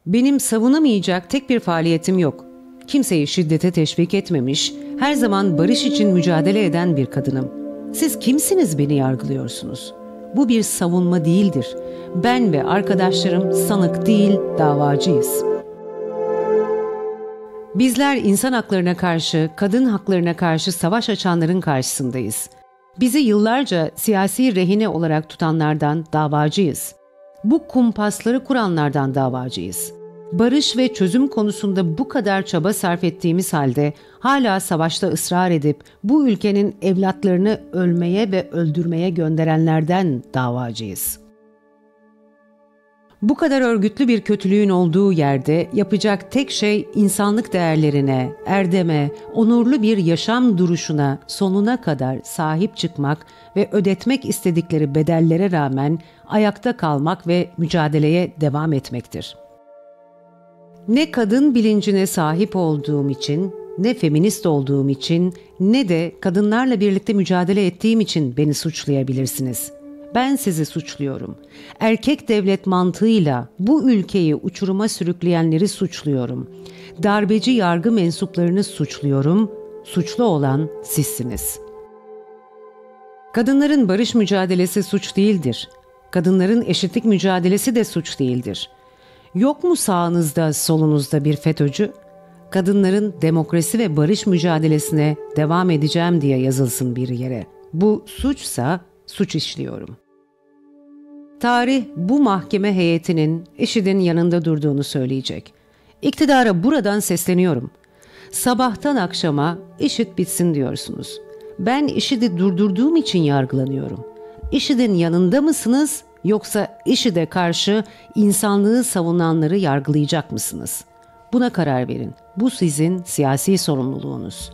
Benim savunamayacak tek bir faaliyetim yok. Kimseyi şiddete teşvik etmemiş, her zaman barış için mücadele eden bir kadınım. Siz kimsiniz beni yargılıyorsunuz? Bu bir savunma değildir. Ben ve arkadaşlarım sanık değil, davacıyız. Bizler insan haklarına karşı, kadın haklarına karşı savaş açanların karşısındayız. Bizi yıllarca siyasi rehine olarak tutanlardan davacıyız. Bu kumpasları kuranlardan davacıyız. Barış ve çözüm konusunda bu kadar çaba sarf ettiğimiz halde hala savaşta ısrar edip bu ülkenin evlatlarını ölmeye ve öldürmeye gönderenlerden davacıyız. Bu kadar örgütlü bir kötülüğün olduğu yerde yapacak tek şey insanlık değerlerine, erdeme, onurlu bir yaşam duruşuna sonuna kadar sahip çıkmak ve ödetmek istedikleri bedellere rağmen ayakta kalmak ve mücadeleye devam etmektir. Ne kadın bilincine sahip olduğum için, ne feminist olduğum için, ne de kadınlarla birlikte mücadele ettiğim için beni suçlayabilirsiniz. Ben sizi suçluyorum. Erkek devlet mantığıyla bu ülkeyi uçuruma sürükleyenleri suçluyorum. Darbeci yargı mensuplarını suçluyorum. Suçlu olan sizsiniz. Kadınların barış mücadelesi suç değildir. Kadınların eşitlik mücadelesi de suç değildir. Yok mu sağınızda, solunuzda bir FETÖ'cü? Kadınların demokrasi ve barış mücadelesine devam edeceğim diye yazılsın bir yere. Bu suçsa suç işliyorum. Tarih bu mahkeme heyetinin IŞİD'in yanında durduğunu söyleyecek. İktidara buradan sesleniyorum. Sabahtan akşama IŞİD bitsin diyorsunuz. Ben IŞİD'i durdurduğum için yargılanıyorum. IŞİD'in yanında mısınız yoksa IŞİD'e karşı insanlığı savunanları yargılayacak mısınız? Buna karar verin. Bu sizin siyasi sorumluluğunuz.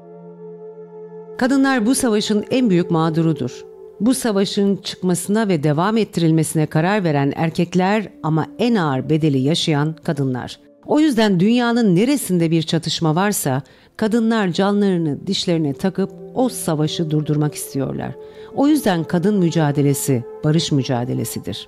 Kadınlar bu savaşın en büyük mağdurudur. Bu savaşın çıkmasına ve devam ettirilmesine karar veren erkekler ama en ağır bedeli yaşayan kadınlar. O yüzden dünyanın neresinde bir çatışma varsa kadınlar canlarını dişlerine takıp o savaşı durdurmak istiyorlar. O yüzden kadın mücadelesi barış mücadelesidir.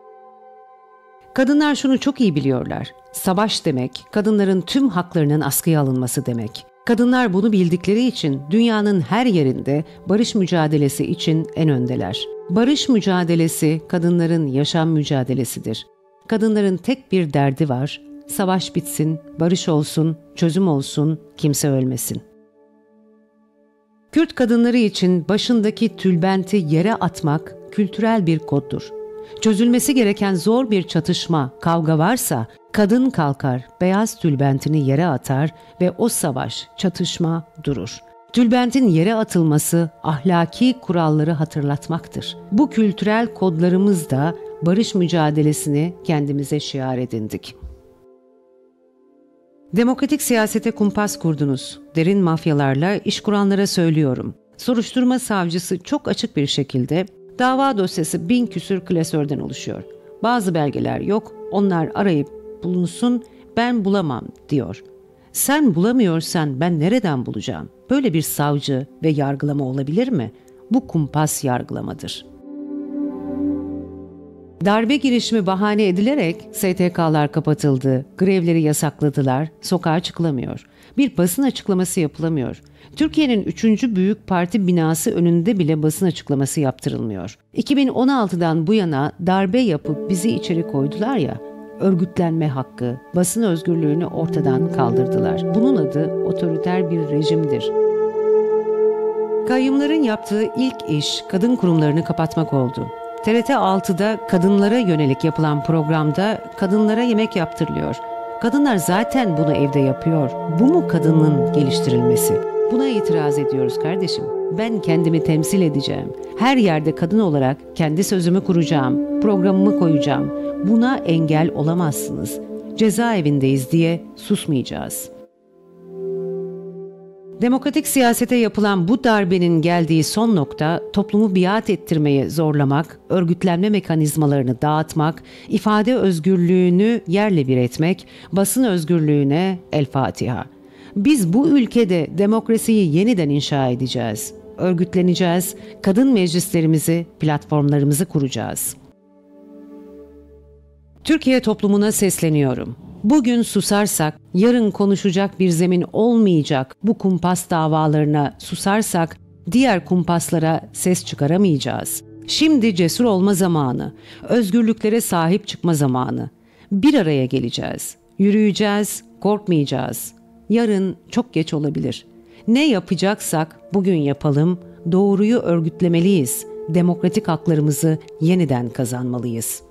Kadınlar şunu çok iyi biliyorlar. Savaş demek, kadınların tüm haklarının askıya alınması demek. Kadınlar bunu bildikleri için dünyanın her yerinde barış mücadelesi için en öndeler. Barış mücadelesi kadınların yaşam mücadelesidir. Kadınların tek bir derdi var, savaş bitsin, barış olsun, çözüm olsun, kimse ölmesin. Kürt kadınları için başındaki tülbenti yere atmak kültürel bir koddur. Çözülmesi gereken zor bir çatışma, kavga varsa kadın kalkar, beyaz tülbentini yere atar ve o savaş, çatışma durur. Tülbentin yere atılması ahlaki kuralları hatırlatmaktır. Bu kültürel kodlarımızda barış mücadelesini kendimize şiar edindik. Demokratik siyasete kumpas kurdunuz. Derin mafyalarla iş kuranlara söylüyorum. Soruşturma savcısı çok açık bir şekilde dava dosyası 1000 küsür klasörden oluşuyor. Bazı belgeler yok, onlar arayıp bulunsun, ben bulamam diyor. Sen bulamıyorsan ben nereden bulacağım? Böyle bir savcı ve yargılama olabilir mi? Bu kumpas yargılamadır. Darbe girişimi bahane edilerek STK'lar kapatıldı, grevleri yasakladılar, sokağa çıkılamıyor. Bir basın açıklaması yapılamıyor. Türkiye'nin 3. büyük parti binası önünde bile basın açıklaması yaptırılmıyor. 2016'dan bu yana darbe yapıp bizi içeri koydular ya, örgütlenme hakkı, basın özgürlüğünü ortadan kaldırdılar. Bunun adı otoriter bir rejimdir. Kayyumların yaptığı ilk iş kadın kurumlarını kapatmak oldu. TRT 6'da kadınlara yönelik yapılan programda kadınlara yemek yaptırılıyor. Kadınlar zaten bunu evde yapıyor. Bu mu kadının geliştirilmesi? Buna itiraz ediyoruz kardeşim. Ben kendimi temsil edeceğim. Her yerde kadın olarak kendi sözümü kuracağım, programımı koyacağım. Buna engel olamazsınız. Cezaevindeyiz diye susmayacağız. Demokratik siyasete yapılan bu darbenin geldiği son nokta toplumu biat ettirmeye zorlamak, örgütlenme mekanizmalarını dağıtmak, ifade özgürlüğünü yerle bir etmek, basın özgürlüğüne El Fatiha. Biz bu ülkede demokrasiyi yeniden inşa edeceğiz, örgütleneceğiz, kadın meclislerimizi, platformlarımızı kuracağız. Türkiye toplumuna sesleniyorum. Bugün susarsak, yarın konuşacak bir zemin olmayacak bu kumpas davalarına susarsak, diğer kumpaslara ses çıkaramayacağız. Şimdi cesur olma zamanı, özgürlüklere sahip çıkma zamanı. Bir araya geleceğiz, yürüyeceğiz, korkmayacağız. Yarın çok geç olabilir. Ne yapacaksak bugün yapalım, doğruyu örgütlemeliyiz, demokratik haklarımızı yeniden kazanmalıyız.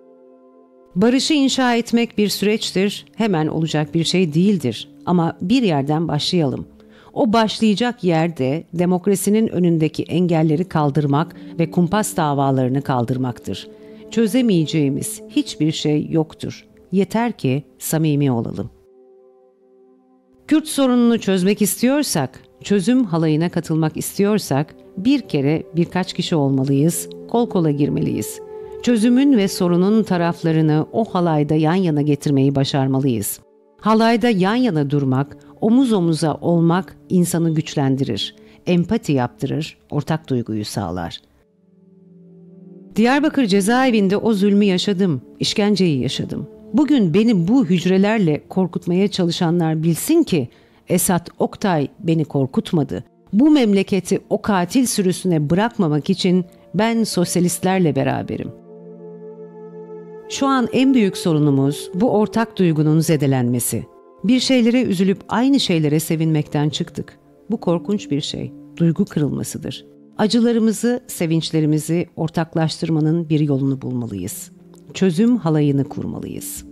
Barışı inşa etmek bir süreçtir, hemen olacak bir şey değildir. Ama bir yerden başlayalım. O başlayacak yerde demokrasinin önündeki engelleri kaldırmak ve kumpas davalarını kaldırmaktır. Çözemeyeceğimiz hiçbir şey yoktur. Yeter ki samimi olalım. Kürt sorununu çözmek istiyorsak, çözüm halayına katılmak istiyorsak, bir kere birkaç kişi olmalıyız, kol kola girmeliyiz. Çözümün ve sorunun taraflarını o halayda yan yana getirmeyi başarmalıyız. Halayda yan yana durmak, omuz omuza olmak insanı güçlendirir, empati yaptırır, ortak duyguyu sağlar. Diyarbakır cezaevinde o zulmü yaşadım, işkenceyi yaşadım. Bugün beni bu hücrelerle korkutmaya çalışanlar bilsin ki Esat Oktay beni korkutmadı. Bu memleketi o katil sürüsüne bırakmamak için ben sosyalistlerle beraberim. Şu an en büyük sorunumuz bu ortak duygunun zedelenmesi. Bir şeylere üzülüp aynı şeylere sevinmekten çıktık. Bu korkunç bir şey, duygu kırılmasıdır. Acılarımızı, sevinçlerimizi ortaklaştırmanın bir yolunu bulmalıyız. Çözüm halayını kurmalıyız.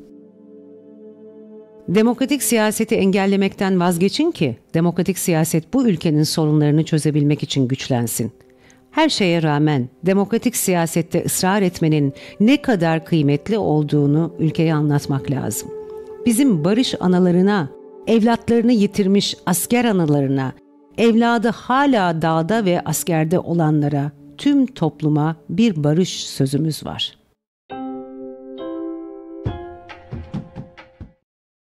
Demokratik siyaseti engellemekten vazgeçin ki demokratik siyaset bu ülkenin sorunlarını çözebilmek için güçlensin. Her şeye rağmen demokratik siyasette ısrar etmenin ne kadar kıymetli olduğunu ülkeye anlatmak lazım. Bizim barış analarına, evlatlarını yitirmiş asker analarına, evladı hala dağda ve askerde olanlara, tüm topluma bir barış sözümüz var.